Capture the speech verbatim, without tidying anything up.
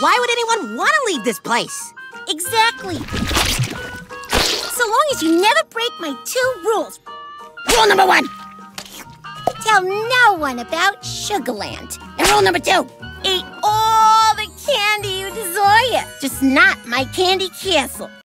Why would anyone want to leave this place? Exactly. So long as you never break my two rules. Rule number one. Tell no one about Sugarland. And rule number two. Eat all the candy you desire, just not my candy castle.